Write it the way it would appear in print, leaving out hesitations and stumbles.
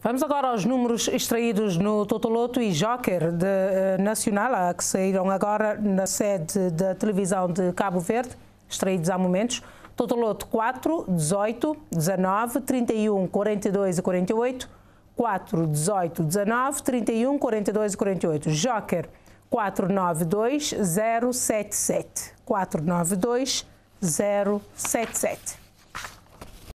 Vamos agora aos números extraídos no Totoloto e Joker Nacional, que saíram agora na sede da televisão de Cabo Verde, extraídos há momentos. Totoloto 4, 18, 19, 31, 42 e 48. 4, 18, 19, 31, 42 e 48. Joker 492 077. 492 077.